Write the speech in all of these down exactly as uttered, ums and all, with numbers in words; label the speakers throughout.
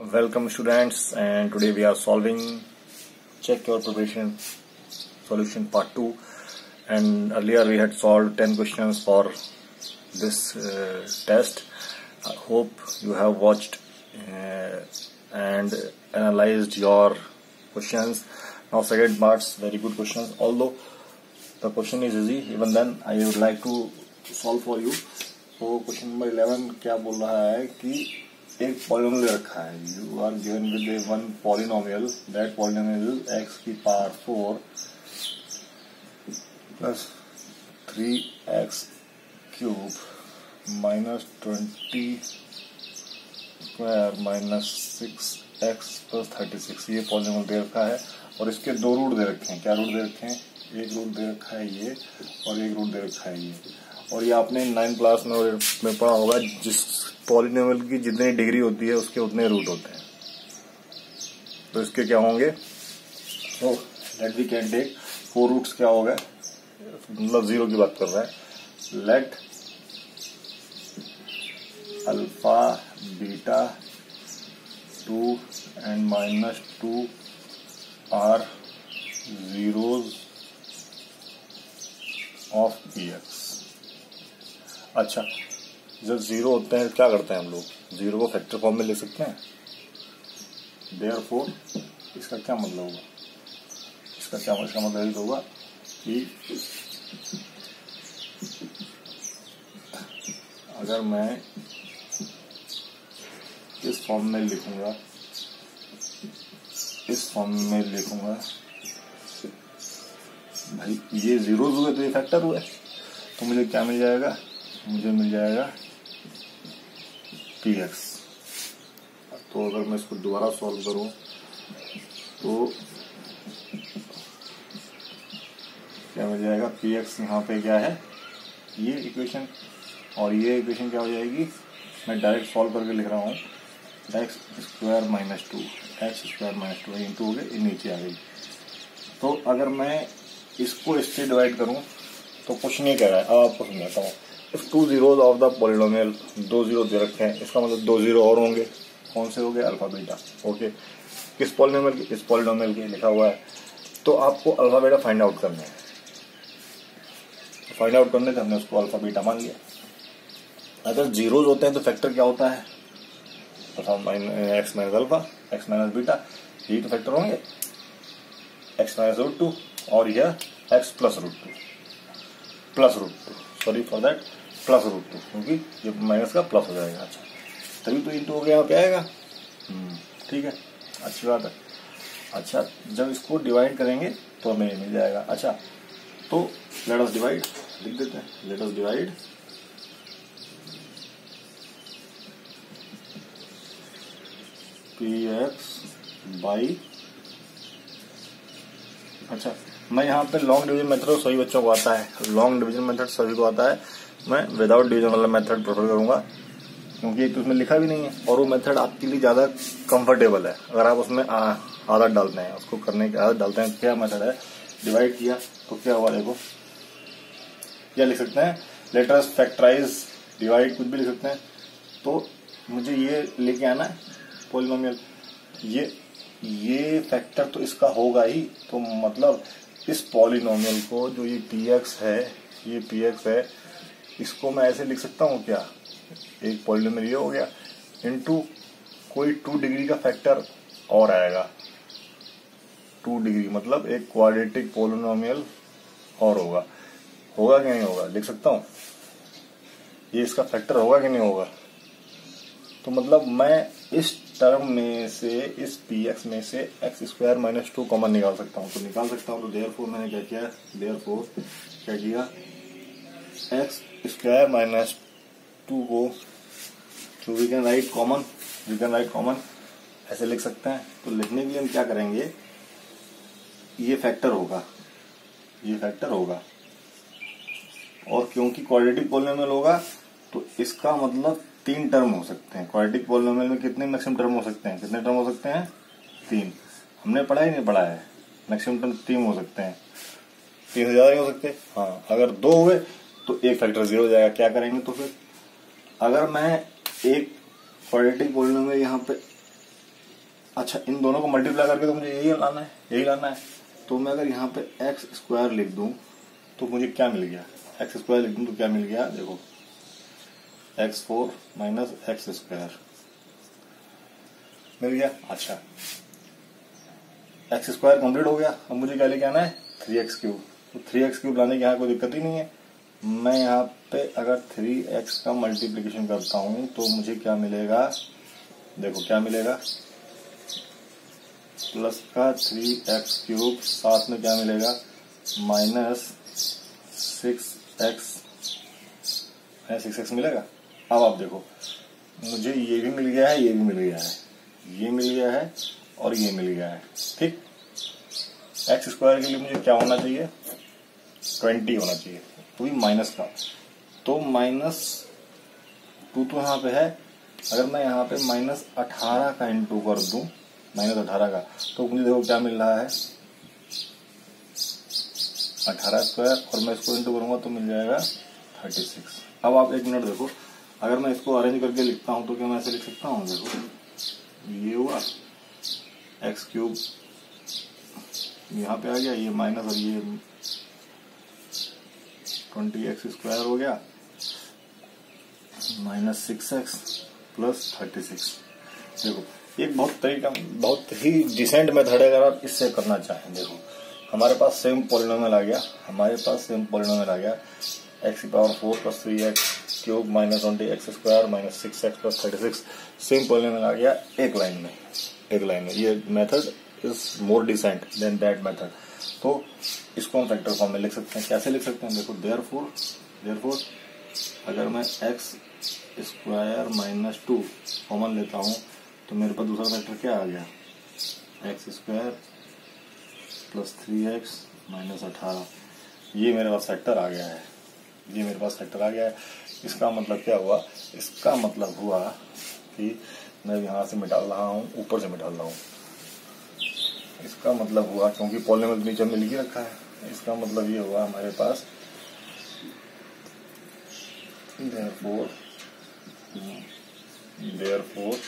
Speaker 1: Welcome students, and today we are solving check your preparation solution part two. And earlier we had solved ten questions for this uh, test. I hope you have watched uh, and analyzed your questions. Now second part's very good questions, although the question is easy, even then I would like to solve for you. तो question number eleven क्या बोल रहा है कि एक polynomial रखा है, you are given with a one polynomial, that polynomial is x की power four plus three x cube minus twenty square minus six x plus thirty six. ये पॉलिनोमियल दे रखा है और इसके दो रूट दे रखे हैं। क्या रूट दे रखे हैं? एक रूट दे रखा है ये और एक रूट दे रखा है ये। और ये आपने नाइन क्लास में में पढ़ा होगा, जिस पॉलिनोमियल की जितनी डिग्री होती है उसके उतने रूट होते हैं। तो इसके क्या होंगे? तो let we can take four roots. क्या हो गए? मतलब जीरो की बात कर रहा है। Let alpha beta two and minus two are zeros of p x. अच्छा, जब जीरो होते हैं क्या करते हैं हम लोग? जीरो को फैक्टर फॉर्म में ले सकते हैं। देयरफॉर इसका क्या मतलब होगा? इसका क्या इसका मतलब ये होगा कि अगर मैं इस फॉर्म में लिखूंगा, इस फॉर्म में लिखूंगा भाई, ये जीरो हुए तो ये फैक्टर हुए, तो मुझे क्या मिल जाएगा? मुझे मिल जाएगा पी एक्स। तो अगर मैं इसको दोबारा सॉल्व करूं तो क्या मिल जाएगा? पी एक्स यहाँ पे क्या है? ये इक्वेशन, और ये इक्वेशन क्या हो जाएगी? मैं डायरेक्ट सॉल्व करके लिख रहा हूँ, x square minus two, x square minus two into हो गए, नीचे आ गई। तो अगर मैं इसको इससे डिवाइड करूं तो कुछ नहीं कह रहा है। अब आपको समझाता हूँ। If two zeros of the polynomial, दो जीरो दे रखे हैं, इसका मतलब दो जीरो और होंगे। कौन से होंगे? Alpha beta. ओके, किस पॉलिनोमियल के? इस पॉलिनोमियल के लिखा हुआ है। तो आपको अल्फा बीटा फाइंड आउट करना है। फाइंड आउट करने से हमने उसको अल्फा बीटा मान लिया। अगर जीरोज होते हैं तो फैक्टर क्या होता है? Alpha minus x minus alpha, x minus beta, यही तो फैक्टर होंगे। एक्स माइनस रूट टू और यह x plus root two, plus root two, sorry for that, plus root two, क्योंकि ये माइनस का प्लस हो जाएगा। अच्छा, तभी तो इंटू हो गया, क्या आएगा? ठीक है, अच्छी बात है। अच्छा, जब इसको डिवाइड करेंगे तो हमें ये मिल जाएगा। अच्छा, तो लेट अस डिवाइड, लिख देते हैं, let us divide p x by. अच्छा, मैं यहाँ पे लॉन्ग डिवीजन मेथड सभी बच्चों को आता है, लॉन्ग डिवीजन मेथड सभी को आता है। मैं विदाउट डिवीजन वाला मेथड प्रेफर करूंगा, क्योंकि एक तो उसमें लिखा भी नहीं है और वो मेथड आपके लिए ज्यादा कंफर्टेबल है। अगर आप उसमें आदत डालते हैं, उसको करने की आदत डालते हैं। क्या मेथड है? डिवाइड किया तो क्या हुआ? देखो, क्या लिख सकते हैं? लेट अस फैक्टराइज डिवाइड, कुछ भी लिख सकते हैं। तो मुझे ये लेके आना है पॉलिनोमियल, ये ये फैक्टर तो इसका होगा ही। तो मतलब इस पॉलिनोमियल को, जो ये पी एक्स है, ये पी एक्स है, इसको मैं ऐसे लिख सकता हूँ क्या? एक पॉलिनोमियल ये हो गया, इनटू कोई टू डिग्री का फैक्टर और आएगा। टू डिग्री मतलब एक क्वाड्रेटिक पॉलिनोमियल और होगा। होगा कि नहीं होगा? लिख सकता हूँ, ये इसका फैक्टर होगा कि नहीं होगा? तो मतलब मैं इस टर्म में से, इस पी एक्स में से x square minus two common निकाल सकता हूँ। तो निकाल सकता हूँ। तो देयरफॉर मैंने क्या किया? देयरफॉर क्या किया? एक्स स्क्वायर माइनस टू को तो we can write common, we can write common ऐसे लिख सकते हैं। तो लिखने के लिए हम क्या करेंगे? ये फैक्टर होगा, ये फैक्टर होगा, और क्योंकि क्वाड्रेटिक पॉलिनोमियल होगा तो इसका मतलब तीन टर्म हो सकते हैं। क्वाड्रेटिक पॉलिनोमियल में कितने मैक्सिमम टर्म हो सकते हैं? कितने टर्म हो सकते हैं? तीन। हमने पढ़ा ही नहीं पढ़ा है, मैक्सिमम टर्म तीन हो सकते हैं। तीन से ज्यादा नहीं हो सकते। हाँ, अगर दो हुए तो एक फैक्टर जीरो हो जाएगा। क्या करेंगे? तो फिर अगर मैं एक क्वाड्रेटिक पॉलिनोमियल यहाँ पे अच्छा, इन दोनों को मल्टीप्लाई करके तो मुझे यही लाना है, यही लाना है। तो मैं अगर यहाँ पे एक्स स्क्वायर लिख दूं तो मुझे क्या मिल गया, एक्स स्क्वायर लिख दूं तो क्या मिल गया, देखो x four minus x square मिल गया। अच्छा, एक्स स्क्वायर कंप्लीट हो गया। अब मुझे क्या लेके आना है, थ्री एक्स क्यूब। तो थ्री एक्स क्यूब लाने की यहाँ कोई दिक्कत ही नहीं है। मैं यहाँ पे अगर थ्री एक्स का मल्टीप्लीकेशन करता हूँ तो मुझे क्या मिलेगा, देखो क्या मिलेगा, प्लस का थ्री एक्स क्यूब, साथ में क्या मिलेगा माइनस सिक्स एक्स है, सिक्स एक्स मिलेगा। अब आप देखो, मुझे ये भी मिल गया है, ये भी मिल गया है, ये मिल गया है और ये मिल गया है। ठीक, एक्स स्क्वायर के लिए मुझे क्या होना चाहिए, ट्वेंटी होना चाहिए, तो भी माइनस का, तो माइनस टू तो यहाँ पे है। अगर मैं यहाँ पे माइनस अठारह का इंटू कर दूं, माइनस अठारह का, तो मुझे देखो क्या मिल रहा है, अठारह स्क्वायर, और मैं इसको इंटू करूंगा तो मिल जाएगा थर्टी सिक्स। अब आप एक मिनट देखो, अगर मैं इसको अरेंज करके लिखता हूं तो क्या मैं ऐसे लिख सकता हूं, देखो ये हुआ एक्स क्यूब यहाँ पे आ गया, ये माइनस और ये ट्वेंटी एक्स स्क्वायर हो गया, minus six x plus thirty six. देखो एक बहुत तरीका, बहुत ही डिसेंट मेथड है अगर आप इससे करना चाहें। देखो हमारे पास सेम पॉलिनोमियल आ गया, हमारे पास सेम पॉलिनोमियल आ गया, एक्स की power four plus three x cube minus twenty x square minus six x plus thirty six, same polynomial आ गया एक लाइन में, एक लाइन में। ये method is more decent than that method. तो इसको हम फैक्टर फॉर्म में लिख सकते हैं। कैसे लिख सकते हैं, देखो देयरफॉर, देयरफॉर अगर मैं x square minus two common लेता हूं तो मेरे पास दूसरा फैक्टर क्या आ गया, x square plus three x minus अठारह, ये मेरे पास फैक्टर आ गया है, ये मेरे पास फैक्टर आ गया है। इसका मतलब क्या हुआ, इसका मतलब हुआ कि मैं यहां से मिटा रहा हूं, ऊपर से मिटा रहा हूं। इसका मतलब हुआ, क्योंकि पॉलिनोमियल नीचे में लिख रखा है, इसका मतलब ये हुआ हमारे पास देयरफॉर, देयरफॉर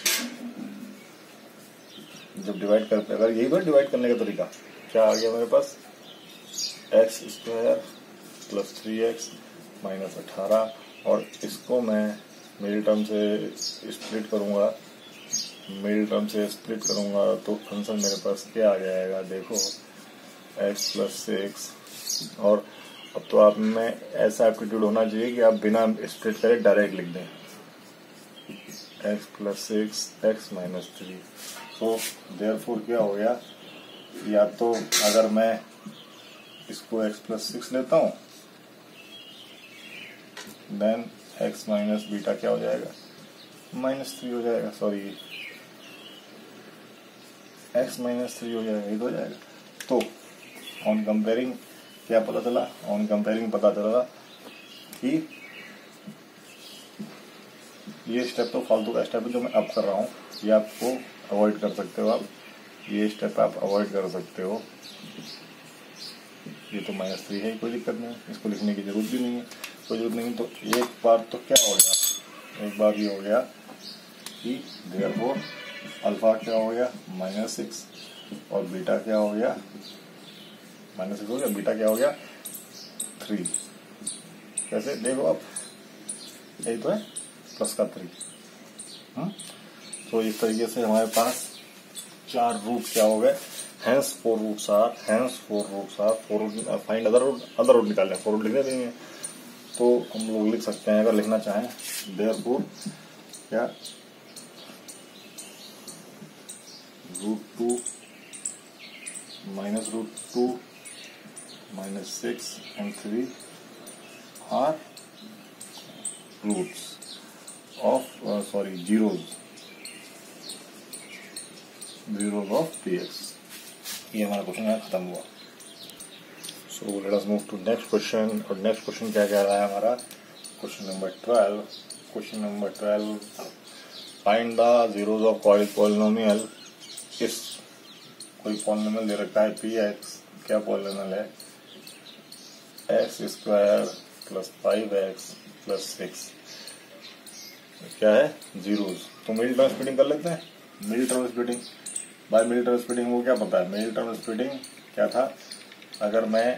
Speaker 1: जब डिवाइड करते, अगर यही बार डिवाइड करने का तरीका क्या आ गया मेरे पास, x square plus three x minus अठारह, और इसको मैं मिडिल टर्म से स्प्लिट करूंगा, मिडिल टर्म से स्प्लिट करूंगा तो आंसर मेरे पास क्या आ जाएगा, देखो एक्स प्लस सिक्स। और अब तो आप में ऐसा एप्टीट्यूड होना चाहिए कि आप बिना स्प्लिट करे डायरेक्ट लिख दें, x plus six x minus three. तो देयरफॉर क्या हो गया, या तो अगर मैं इसको एक्स प्लस सिक्स लेता हूं देन एक्स माइनस बीटा क्या हो जाएगा, माइनस थ्री हो जाएगा, सॉरी एक्स माइनस थ्री हो जाएगा, ये हो जाएगा। तो ऑन कंपेयरिंग क्या पता चला, ऑन कंपेयरिंग पता चला कि ये स्टेप तो फालतू का स्टेप है जो मैं अब कर रहा हूँ, ये आपको अवॉइड कर सकते हो, आप ये स्टेप आप अवॉइड कर सकते हो। ये तो माइनस थ्री है, कोई दिक्कत नहीं, इसको लिखने की जरूरत भी नहीं है, कोई जरूरत नहीं। तो एक बार तो क्या हो गया, एक बार ये हो गया कि देयरफॉर अल्फा क्या हो गया माइनस सिक्स, और बीटा क्या हो गया माइनस सिक्स हो गया, बीटा क्या हो गया थ्री। कैसे देखो आप, यही तो है प्लस का थ्री। हम्म तो इस तरीके से हमारे पास चार रूट क्या हो गए, hence four roots are, hence four roots are, four root find other root, other root निकालने, फोर रूट लिखने देंगे तो हम लोग लिख सकते हैं अगर लिखना चाहें, देयरफॉर क्या root two minus root two minus six and three are roots of sorry zeros zeros of p x. ये हमारा क्वेश्चन यहाँ खत्म हुआ। So let us move to next question. और नेक्स्ट क्वेश्चन क्या कह रहा है हमारा, question number twelve. Question number twelve, find the zeros of polynomial. इस कोई पॉलिनोमियल दे रखा है पी एक्स, क्या पॉलिनोमियल है, x square plus five x plus six, क्या है जीरोज। तो मिडिल टर्म स्प्लिटिंग कर लेते हैं, middle term splitting. By middle term splitting वो क्या पता है, मिडिल टर्म स्प्लिटिंग क्या था, अगर मैं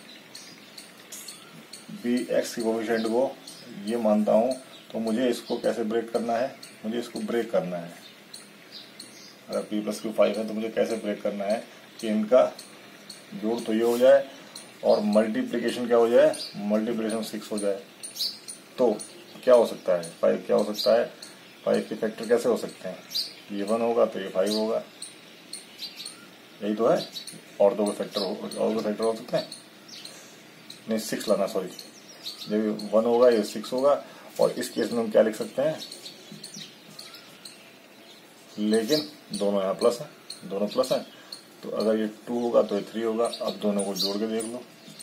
Speaker 1: बी एक्स की कोफिशिएंट को ये मानता हूं तो मुझे इसको कैसे ब्रेक करना है, मुझे इसको ब्रेक करना है। अगर पी प्लस क्यू फाइव है तो मुझे कैसे ब्रेक करना है कि इनका जोड़ तो ये हो जाए और मल्टीप्लीकेशन क्या हो जाए, मल्टीप्लीकेशन सिक्स हो जाए। तो क्या हो सकता है, फाइव क्या हो सकता है, फाइव के फैक्टर कैसे हो सकते हैं, ये वन होगा तो ये फाइव होगा, यही तो है। और दो फैक्टर हो, और दो फैक्टर हो सकते हैं, नहीं सिक्स लाना, सॉरी, जब वन होगा ये सिक्स होगा। और इस केस में हम क्या लिख सकते हैं, लेकिन दोनों यहाँ प्लस है, दोनों प्लस है, तो अगर ये टू होगा तो ये थ्री होगा। अब दोनों को जोड़ के देख लो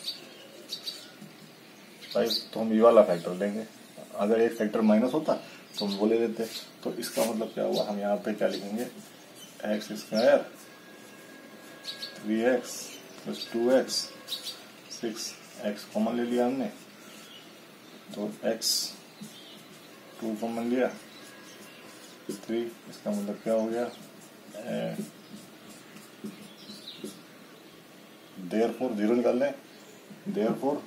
Speaker 1: भाई, तो हम ये वाला फैक्टर लेंगे। अगर एक फैक्टर माइनस होता तो हम वो ले लेते। तो इसका मतलब क्या हुआ, हम यहाँ पे क्या लिखेंगे, x square three x plus two x six, x common ले लिया हमने तो एक्स टू कॉमन लिया थ्री, इसका मतलब क्या हो गया, देयरफॉर जीरो निकाल लें, therefore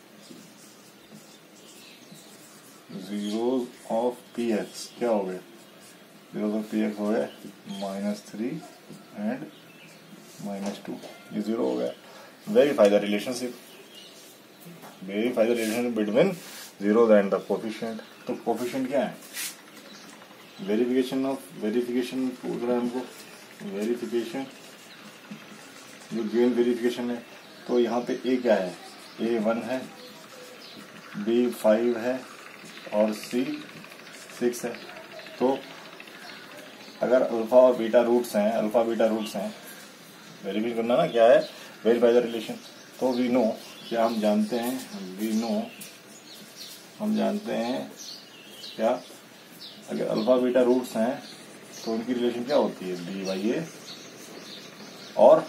Speaker 1: zero of p x क्या हो गया, जीरो ऑफ पी एक्स हो गया minus three and minus two, ये जीरो हो गया। Verify the relationship, verify the relationship between zero and the coefficient. तो कोफिशिएंट क्या है, वेरिफिकेशन ऑफ, वेरिफिकेशन पूछ रहा है हमको, वेरिफिकेशन जो गेन वेरिफिकेशन है। तो यहाँ पे ए क्या है, ए वन है, बी फाइव है और सी सिक्स है। तो अगर अल्फा और बीटा रूट्स हैं, अल्फा बीटा रूट्स हैं, वेरीफाई करना ना क्या है, वेरीफाई द रिलेशन। तो वी नो, क्या हम जानते हैं, वी नो हम जानते हैं क्या, अगर अल्फा बीटा रूट्स हैं तो उनकी रिलेशन क्या होती है, डी बाई ए। और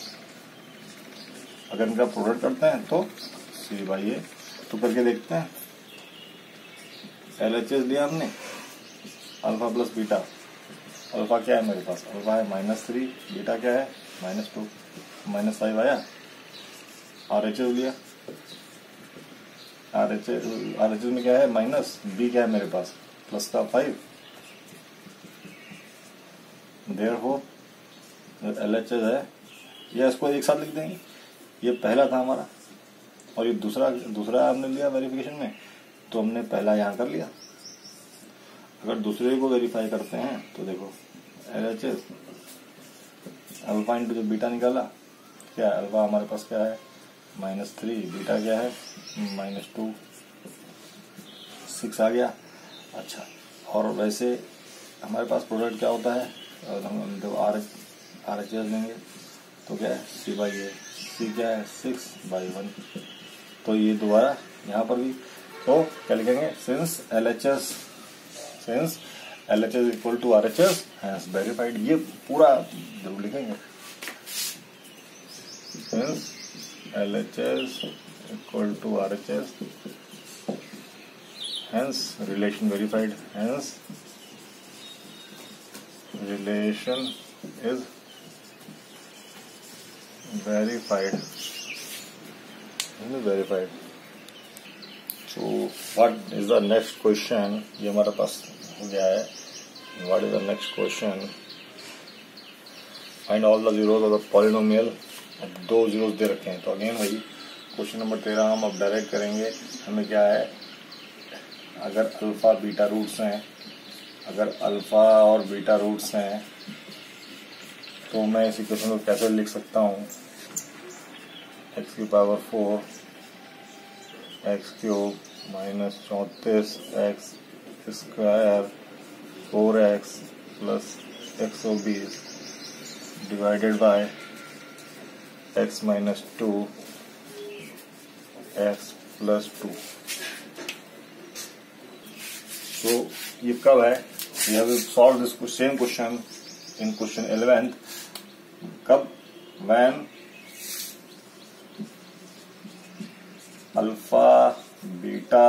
Speaker 1: अगर इनका प्रोडक्ट करते हैं तो सी बाई ए। तो करके देखते हैं, एल एच एस लिया हमने, अल्फा प्लस बीटा। अल्फा क्या है मेरे पास, अल्फा है माइनस थ्री, बीटा क्या है माइनस टू, माइनस फाइव आया। आर एच एस लिया, R H S R H S में क्या है माइनस, बी क्या है मेरे पास प्लस का five, therefore L H S है, या इसको एक साथ लिख देंगे, ये पहला था हमारा और ये दूसरा दूसरा हमने लिया वेरिफिकेशन में, तो हमने पहला यहाँ कर लिया। अगर दूसरे को वेरीफाई करते हैं तो देखो L H S alpha into जो बीटा निकाला, क्या है अल्फा हमारे पास क्या है माइनस थ्री, बीटा क्या है माइनस टू, सिक्स आ गया। अच्छा, और वैसे हमारे पास प्रोडक्ट क्या होता है, और हम तो आर आर एच एस लेंगे तो क्या है सी बाई ए, सी क्या है सिक्स बाई वन। तो ये दोबारा यहाँ पर भी तो क्या लिखेंगे, since L H S since L H S equal to R H S has verified, ये पूरा जरूर लिखेंगे, since L H S equal to R H S hence relation verified, hence relation is verified, verified. So what is the next question, ये हमारे पास हो गया है। What is the next question? Find all the zeros of the polynomial, अब दो zeros दे रखे हैं। तो अगेन वही क्वेश्चन नंबर तेरह हम अब डायरेक्ट करेंगे। हमें क्या है, अगर अल्फा बीटा रूट्स हैं, अगर अल्फा और बीटा रूट्स हैं तो मैं इस इक्वेशन को कैसे लिख सकता हूँ, एक्स की power four x cube minus चौंतीस x square four x plus एक सौ बीस divided by x minus two x plus two. तो ये कब है, we have solve this same question in question eleventh, कब, when alpha beta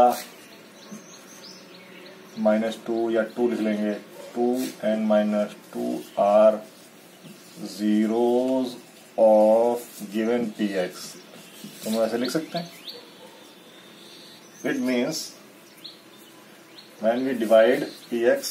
Speaker 1: minus two या टू लिख लेंगे, two n minus two are zeros of given px, तो हम ऐसे लिख सकते हैं. It means when we divide px,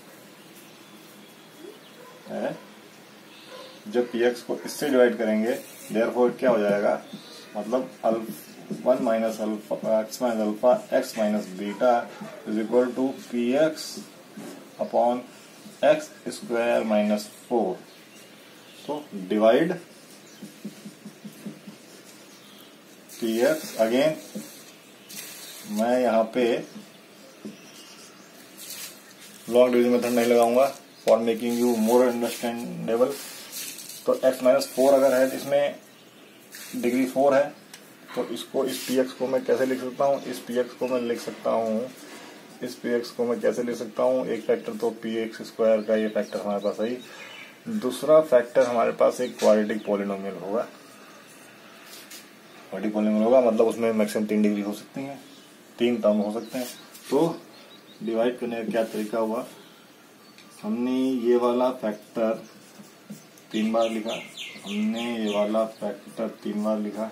Speaker 1: है, जब px को इससे डिवाइड करेंगे, therefore क्या हो जाएगा, मतलब alpha one minus alpha x minus alpha x minus beta is equal to p x upon x square minus four. तो डिवाइड पी एक्स, अगेन मैं यहाँ पे लॉन्ग डिवीजन मेथड नहीं लगाऊंगा for making you more understandable. तो x minus four अगर है, इसमें डिग्री फोर है, तो इसको इस पी एक्स को मैं कैसे लिख सकता हूँ, इस पी एक्स को मैं लिख सकता हूँ, इस पी एक्स को मैं कैसे लिख सकता हूँ. एक फैक्टर तो पी एक्स स्क्वायर का ये फैक्टर हमारे पास है. दूसरा फैक्टर हमारे पास एक क्वाड्रेटिक पॉलिनोमियल होगा. क्वाड्रेटिक पॉलिनोमियल होगा मतलब उसमें मैक्सिमम तीन डिग्री हो सकती हैं, तीन टर्म हो सकते हैं. तो डिवाइड करने का क्या तरीका हुआ, हमने ये वाला फैक्टर तीन बार लिखा, हमने ये वाला फैक्टर तीन बार लिखा,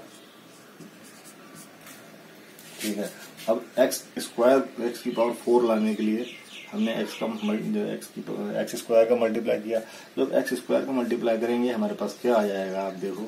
Speaker 1: ठीक है. अब एक्स स्क्वायर एक्स की पावर फोर लाने के लिए हमने एक्स का एक्स की एक्स स्क्वायर का मल्टीप्लाई किया. जब एक्स स्क्वायर का मल्टीप्लाई करेंगे हमारे पास क्या आ जाएगा, आप देखो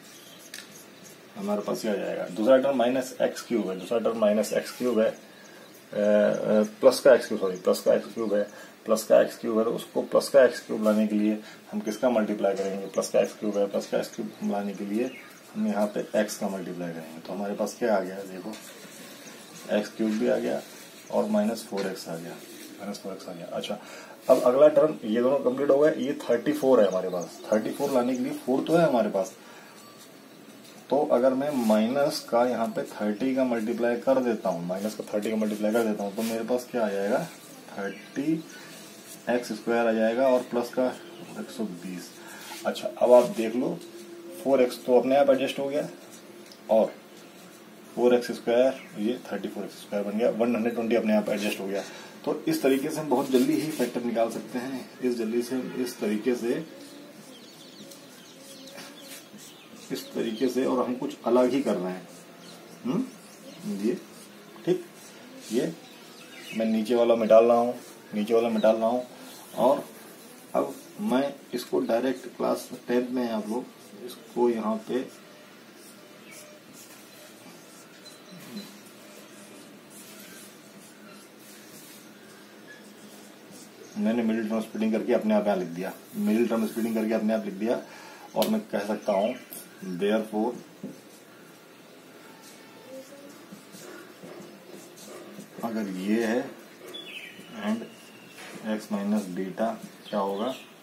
Speaker 1: हमारे पास क्या आ जाएगा. दूसरा टर्म माइनस एक्स क्यूब है, दूसरा टर्म माइनस एक्स क्यूब है, प्लस का एक्स क्यूब सॉरी प्लस का एक्स क्यूब है, प्लस का एक्स क्यूब है. तो उसको प्लस का एक्स क्यूब लाने के लिए हम किसका मल्टीप्लाई करेंगे, प्लस का एक्स क्यूब है, प्लस का एक्स क्यूब लाने के लिए हम यहाँ पे एक्स का मल्टीप्लाई करेंगे. तो हमारे पास क्या आ गया, देखो एक्स क्यूब भी आ गया और माइनस फोर एक्स आ गया, माइनस फोर एक्स आ गया. अच्छा, अब अगला टर्म ये दोनों कंप्लीट हो गए. ये थर्टी फोर है हमारे पास, थर्टी फोर लाने के लिए फोर तो है हमारे पास. तो अगर मैं माइनस का यहाँ पे थर्टी का मल्टीप्लाई कर देता हूँ, माइनस का थर्टी का मल्टीप्लाई कर देता हूँ, तो मेरे पास क्या आ जाएगा, थर्टी एक्स स्क्वायर आ जाएगा और प्लस का एक सौ बीस. अच्छा, अब आप देख लो फोर एक्स तो अपने आप एडजस्ट हो गया और फोर एक्स स्क्वायर ये थर्टी फोर एक्स स्क्वायर बन गया, वन हंड्रेड ट्वेंटी अपने आप एडजस्ट हो गया. तो इस तरीके से हम बहुत जल्दी ही फैक्टर निकाल सकते हैं. इस जल्दी से इस तरीके से इस तरीके से और हम कुछ अलग ही कर रहे हैं. हम्म ये ठीक, ये मैं नीचे वाला मिटा रहा हूँ, नीचे वाला मिटा रहा हूँ. और अब मैं इसको डायरेक्ट क्लास टेंथ में आप लोग इसको यहाँ पे मैंने मिडिल टर्म स्प्लिटिंग करके अपने आप यहाँ लिख दिया, मिडिल टर्म स्प्लिटिंग करके अपने आप लिख दिया. और मैं कह सकता हूँ देयरफॉर अगर ये है एंड एक्स माइनस बीटा क्या होगा,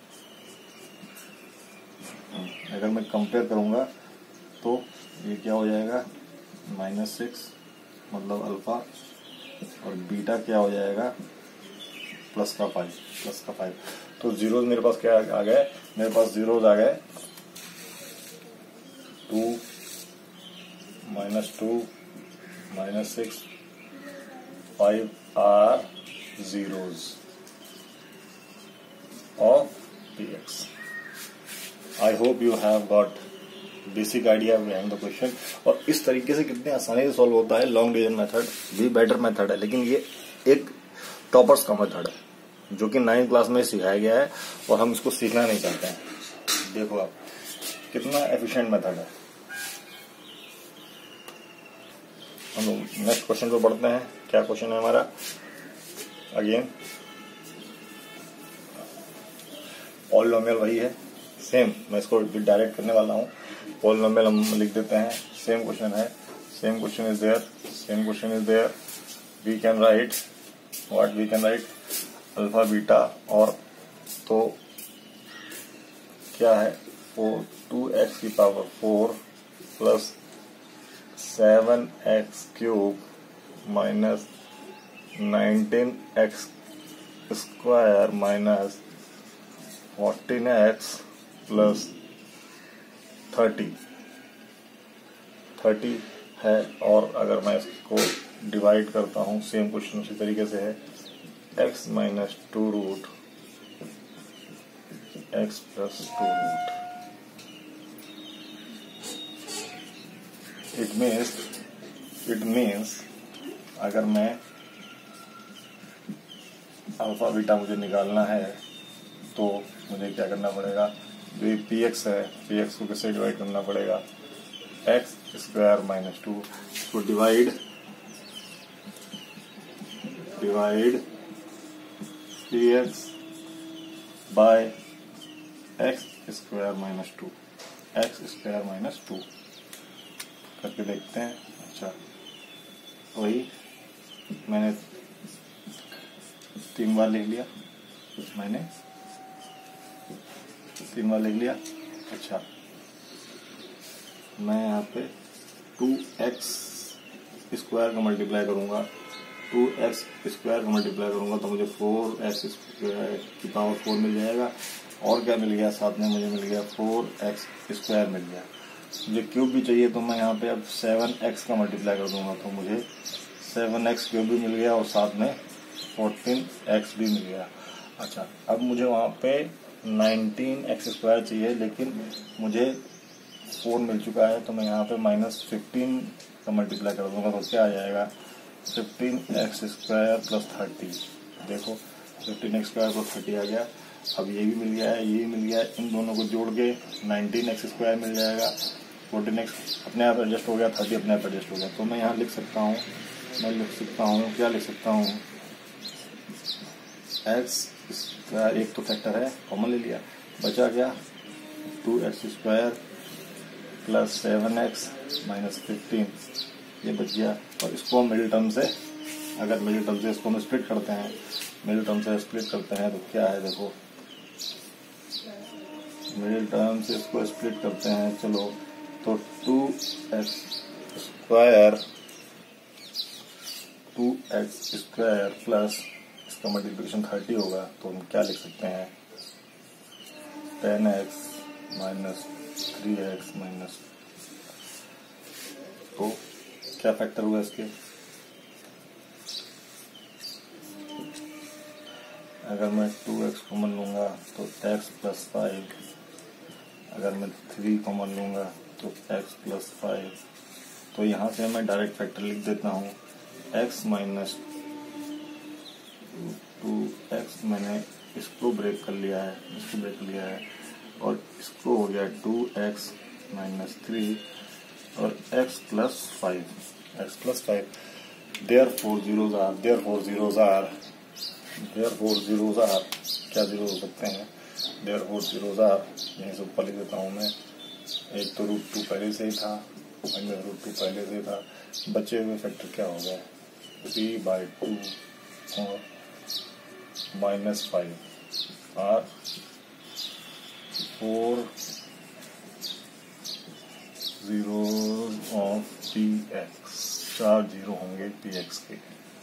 Speaker 1: अगर मैं कंपेयर करूंगा तो ये क्या हो जाएगा, माइनस सिक्स मतलब अल्फा, और बीटा क्या हो जाएगा, प्लस का फाइव, प्लस का फाइव. तो जीरोज मेरे पास क्या आ गए, मेरे पास जीरोज आ गए two minus two minus six five are zeros of px. I hope you have got basic idea behind the question. और इस तरीके से कितने आसानी से सॉल्व होता है. लॉन्ग डिवीजन मेथड भी बेटर मेथड है, लेकिन ये एक टॉपर्स का मेथड है जो कि नाइन्थ क्लास में सिखाया गया है और हम इसको सीखना नहीं चाहते हैं. देखो आप कितना एफिशिएंट मेथड है. हम लोग नेक्स्ट क्वेश्चन को पढ़ते हैं. क्या क्वेश्चन है हमारा, अगेन पॉलिनोमियल वही है, सेम. मैं इसको डायरेक्ट करने वाला हूँ. पॉलिनोमियल हम लिख देते हैं. सेम क्वेश्चन है, same question is there, same question is there. We can write what we can write alpha beta, और तो क्या है, फोर टू एक्स की power four plus seven x cube minus nineteen x square minus fourteen x plus thirty thirty है. और अगर मैं इसको डिवाइड करता हूँ, सेम क्वेश्चन उसी तरीके से है, x minus two root x plus two root. It means it means अगर मैं अल्फा बीटा मुझे निकालना है तो मुझे क्या करना पड़ेगा, जो ये पी एक्स है, पी एक्स को किससे डिवाइड करना पड़ेगा, एक्स स्क्वायर माइनस टू को divide divide p x by x square minus two, x square minus two करके देखते हैं। अच्छा, वही मैंने तीन बार लिख लिया, मैंने तीन बार लिख लिया। अच्छा, मैं यहाँ पे टू एक्स स्क्वायर का मल्टीप्लाई करूंगा, टू एक्स स्क्वायर का मल्टीप्लाई करूंगा तो मुझे फोर एक्स स्क्वायर की पावर फोर मिल जाएगा। और क्या मिल गया साथ में, मुझे मिल गया फोर एक्स स्क्वायर मिल गया। मुझे क्यूब भी चाहिए तो मैं यहाँ पे अब सेवन एक्स का मल्टीप्लाई कर दूंगा तो मुझे सेवन एक्स क्यूब भी मिल गया और साथ में फोर्टीन एक्स भी मिल गया। अच्छा, अब मुझे वहाँ पे नाइनटीन एक्स स्क्वायर चाहिए, लेकिन मुझे फोर मिल चुका है तो मैं यहाँ पे माइनस फिफ्टीन का मल्टीप्लाई कर दूंगा तो क्या आ जाएगा, fifteen x square plus thirty. देखो fifteen x square plus thirty आ गया। अब ये भी मिल गया है, ये भी मिल गया है, इन दोनों को जोड़ के नाइनटीन एक्स स्क्वायर मिल जाएगा, फोर्टीन एक्स अपने आप एडजस्ट हो गया, थर्टी अपने आप एडजस्ट हो गया। तो मैं यहाँ लिख सकता हूँ, मैं लिख सकता हूँ क्या लिख सकता हूँ, एक्स स्क्वायर, एक तो फैक्टर है कॉमन ले लिया, बचा क्या two x square plus seven x minus fifteen, ये बच गया। और इसको मिडिल टर्म से, अगर मिडिल टर्म से इसको हम स्प्लिट करते हैं, मिडिल टर्म से स्प्लिट करते हैं तो क्या है, देखो मिडिल टर्म से इसको स्प्लिट करते हैं, चलो तो two x square two x square plus इसका मल्टीप्लिकेशन थर्टी होगा तो हम क्या लिख सकते हैं, ten x minus three x minus, तो क्या फैक्टर हुआ इसके, अगर मैं टू एक्स कॉमन लूंगा तो एक्स प्लस फाइव, अगर मैं थ्री कॉमन लूंगा तो एक्स प्लस फाइव। तो यहाँ से मैं डायरेक्ट फैक्टर लिख देता हूँ, एक्स माइनस टू एक्स, मैंने इसको ब्रेक कर लिया है, इसको ब्रेक कर लिया है और इसको हो गया टू एक्स माइनस थ्री और x plus five, x plus five. There four zeros are, there four zeros are, there four zeros are, क्या जीरो हो सकते हैं, देयर फोर जीरोज आर, यहीं से ऊपर लिख देता हूँ मैं, एक तो रूट टू पहले से ही था, माइनस रूट टू पहले से था, बचे हुए फैक्टर क्या हो गया, थ्री बाई टू और minus five are four zero of p x, चार जीरो होंगे पी एक्स के।